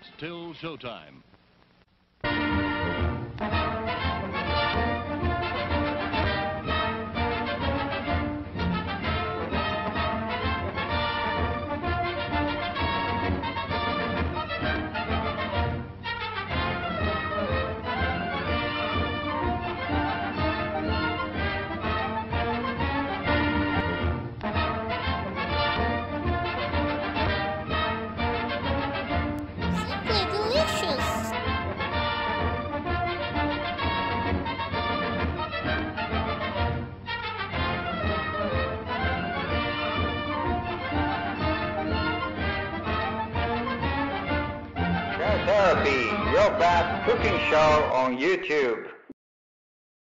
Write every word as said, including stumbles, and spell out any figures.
minutes till showtime. Simply delicious. Chef Therapy, your best cooking show on YouTube.